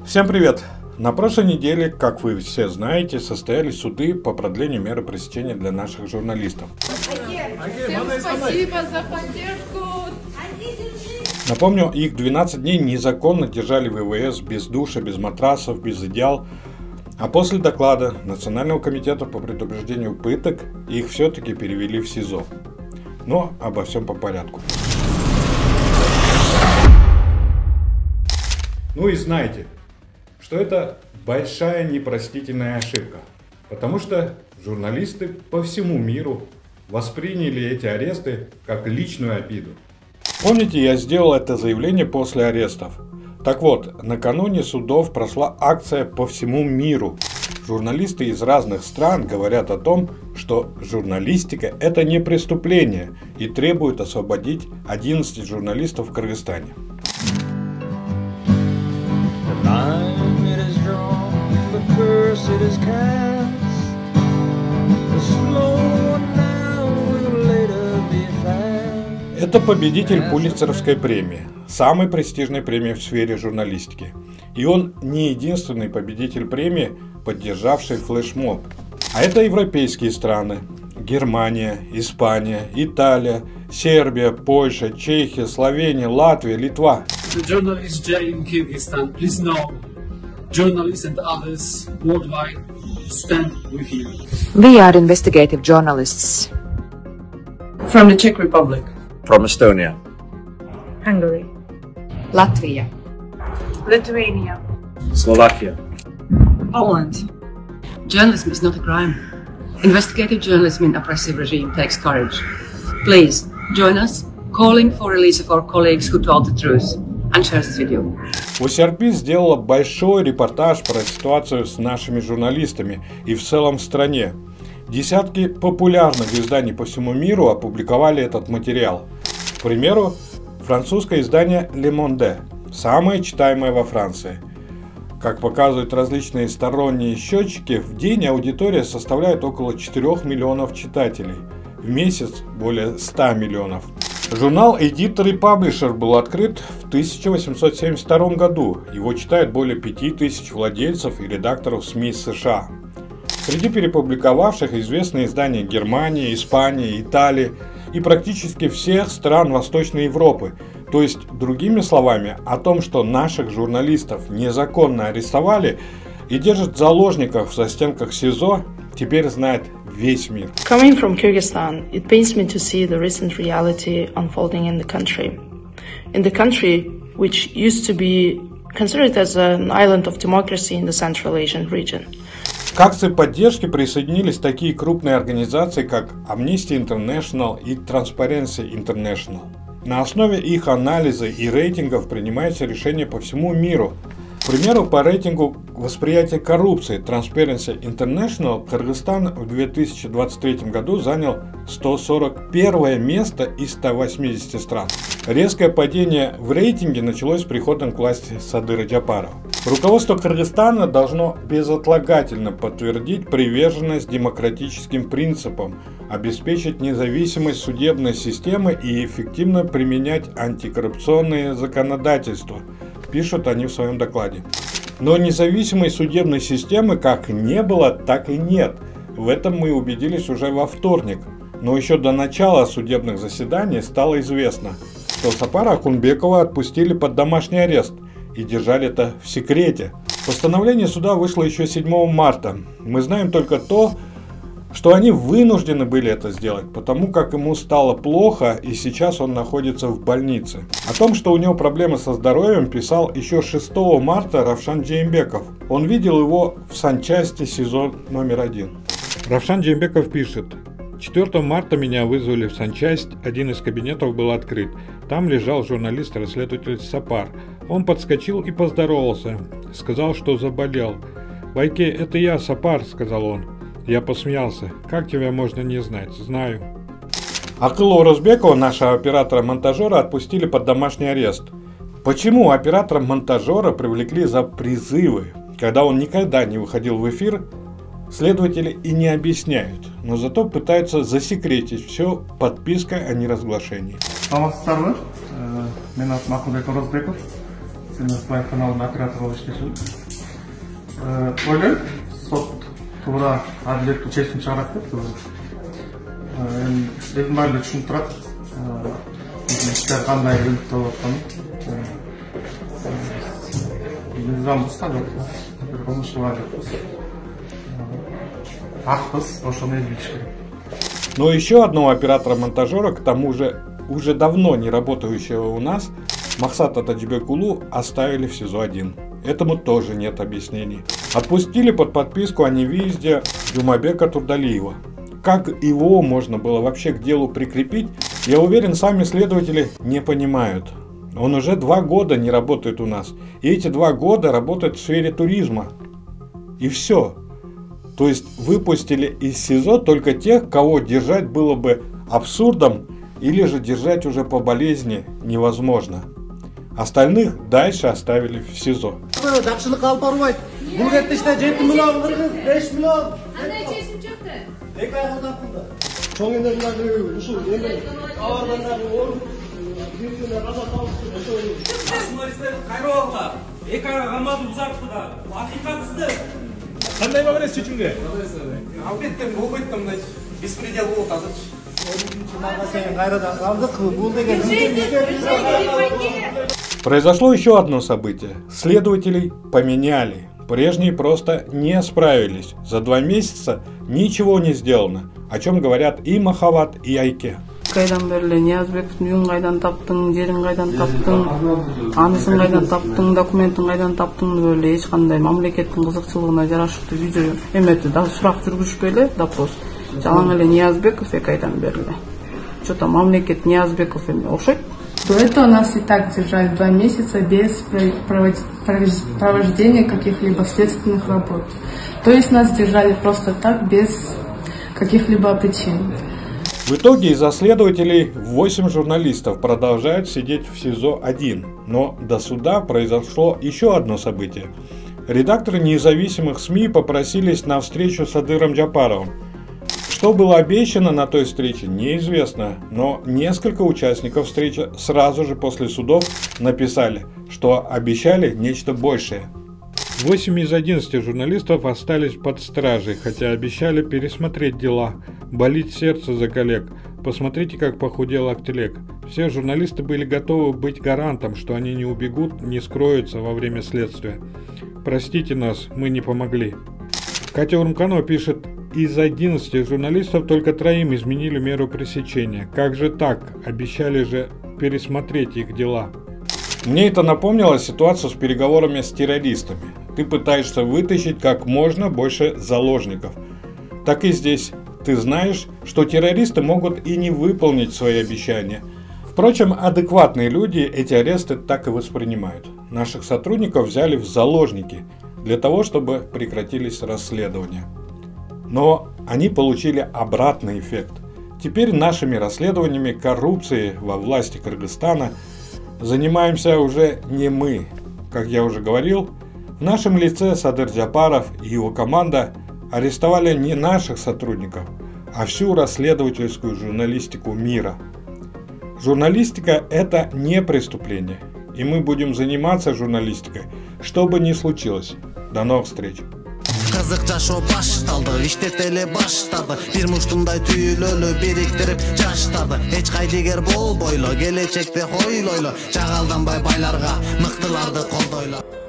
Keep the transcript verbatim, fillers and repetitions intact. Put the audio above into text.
Всем привет! На прошлой неделе, как вы все знаете, состоялись суды по продлению меры пресечения для наших журналистов. Всем спасибо за поддержку! Напомню, их двенадцать дней незаконно держали в ВВС без душа, без матрасов, без одеял. А после доклада Национального комитета по предупреждению пыток их все-таки перевели в СИЗО. Но обо всем по порядку. Ну и знайте, что это большая непростительная ошибка, потому что журналисты по всему миру восприняли эти аресты как личную обиду. Помните, я сделал это заявление после арестов? Так вот, накануне судов прошла акция по всему миру. Журналисты из разных стран говорят о том, что журналистика – это не преступление и требуют освободить одиннадцать журналистов в Кыргызстане. Это победитель Пулитцеровской премии, самой престижной премии в сфере журналистики. И он не единственный победитель премии, поддержавший флешмоб. А это европейские страны: Германия, Испания, Италия, Сербия, Польша, Чехия, Словения, Латвия, Литва. Journalists in Kyrgyzstan, please know, journalists and others worldwide stand with you. We are investigative journalists. From the Czech Republic. From Estonia. Hungary. Latvia. Lithuania. Slovakia. Poland. Journalism is not a crime. Investigative journalism in oppressive regime takes courage. Please join us, calling for release of our colleagues who told the truth, and share this video. о си ар пи сделала большой репортаж про ситуацию с нашими журналистами и в целом в стране. Десятки популярных изданий по всему миру опубликовали этот материал. К примеру, французское издание Le Monde, самое читаемое во Франции. Как показывают различные сторонние счетчики, в день аудитория составляет около четырёх миллионов читателей, в месяц более ста миллионов. Журнал Editor и Publisher был открыт в тысяча восемьсот семьдесят втором году. Его читают более пяти тысяч владельцев и редакторов СМИ США. Среди перепубликовавших известные издания Германии, Испании, Италии и практически всех стран Восточной Европы. То есть, другими словами, о том, что наших журналистов незаконно арестовали и держат заложников в застенках СИЗО, теперь знает весь мир. Coming from Kyrgyzstan, it pains me to see the recent reality unfolding in the country. In the country, which used to be considered as an island of democracy in the Central Asian region. К акции поддержки присоединились такие крупные организации, как Amnesty International и Transparency International. На основе их анализа и рейтингов принимаются решения по всему миру. К примеру, по рейтингу восприятия коррупции Transparency International Кыргызстан в две тысячи двадцать третьем году занял сто сорок первое место из ста восьмидесяти стран. Резкое падение в рейтинге началось с приходом к власти Садыра Джапарова. Руководство Кыргызстана должно безотлагательно подтвердить приверженность демократическим принципам, обеспечить независимость судебной системы и эффективно применять антикоррупционные законодательства, пишут они в своем докладе. Но независимой судебной системы как не было, так и нет. В этом мы убедились уже во вторник. Но еще до начала судебных заседаний стало известно, что Сапара Акунбекова отпустили под домашний арест и держали это в секрете. Постановление суда вышло еще седьмого марта. Мы знаем только то, что они вынуждены были это сделать, потому как ему стало плохо и сейчас он находится в больнице. О том, что у него проблемы со здоровьем, писал еще шестого марта Равшан Джеймбеков. Он видел его в санчасти СИЗО номер один. Равшан Джеймбеков пишет: четвёртого марта меня вызвали в санчасть, один из кабинетов был открыт. Там лежал журналист-расследователь Сапар. Он подскочил и поздоровался, сказал, что заболел. «Байке, это я, Сапар», — сказал он. Я посмеялся. «Как тебя можно не знать?» «Знаю». Акылу Розбекова, нашего оператора-монтажера, отпустили под домашний арест. Почему оператора-монтажера привлекли за призывы, когда он никогда не выходил в эфир, следователи и не объясняют, но зато пытаются засекретить все подпиской о неразглашении. ответственность байканалдын операторы болуп иштешем. Ойлойм, сот туура адилеттүү чечим чыгарат деп. Эми элдин баары эле түшүнүп турат. Иштер кандай өрүнүп болуп атканын. Мыйзам бузган жок. Бир кылмыш бар жокпуз. Акпыз, ошону билиш керек. Но еще одного оператора-монтажера, к тому же уже давно не работающего у нас, Махсата Таджибекулу, оставили в СИЗО один. Этому тоже нет объяснений. Отпустили под подписку о невыезде Жумабека Турдалиева. Как его можно было вообще к делу прикрепить, я уверен, сами следователи не понимают. Он уже два года не работает у нас. И эти два года работает в сфере туризма. И все. То есть выпустили из СИЗО только тех, кого держать было бы абсурдом, или же держать уже по болезни невозможно. Остальных дальше оставили в СИЗО. Кандай багырес чечимге? Албетте болбойт да мындай беспредел болот азыр. Произошло еще одно событие. Следователей поменяли. Прежние просто не справились. За два месяца ничего не сделано. О чем говорят и Махават, и Айке. Кайдан берле Ниязбековтун үйүн кайдан таптың, жерин кайдан таптың, анысын кайдан таптың, документин кайдан таптың берле эч кандай мамлекеттин кызыкчылыгына жарашыктуу видео эметти да сурак жүргүзүшпөй эле допрос. Жалаң эле Ниязбеков кайдан берле. Что-то мамлекет Ниязбеков эме окшойт. До этого нас и так держали два месяца без провождения каких-либо следственных работ. То есть нас держали просто так, без каких-либо причин. В итоге из-за следователей восемь журналистов продолжают сидеть в СИЗО один. Но до суда произошло еще одно событие. Редакторы независимых СМИ попросились на встречу с Адыром Джапаровым. Что было обещано на той встрече, неизвестно, но несколько участников встречи сразу же после судов написали, что обещали нечто большее. восемь из одиннадцати журналистов остались под стражей, хотя обещали пересмотреть дела. Болит сердце за коллег. Посмотрите, как похудел Актелек. Все журналисты были готовы быть гарантом, что они не убегут, не скроются во время следствия. Простите нас, мы не помогли. Катя Урмканова пишет: из одиннадцати журналистов только троим изменили меру пресечения. Как же так? Обещали же пересмотреть их дела. Мне это напомнило ситуацию с переговорами с террористами. Ты пытаешься вытащить как можно больше заложников. Так и здесь. Ты знаешь, что террористы могут и не выполнить свои обещания. Впрочем, адекватные люди эти аресты так и воспринимают. Наших сотрудников взяли в заложники для того, чтобы прекратились расследования. Но они получили обратный эффект. Теперь нашими расследованиями коррупции во власти Кыргызстана занимаемся уже не мы. Как я уже говорил, в нашем лице Садыр Джапаров и его команда арестовали не наших сотрудников, а всю расследовательскую журналистику мира. Журналистика – это не преступление, и мы будем заниматься журналистикой, что бы ни случилось. До новых встреч! Кызык жашоо башталды, иштетеле баштады. Бир муштундай түйүлөлү бириктирип жаштарды. Эч кайдыгер болбойлу, келечекте хойлойлу. Чагалданбай байларга, мыктыларды колдойлу.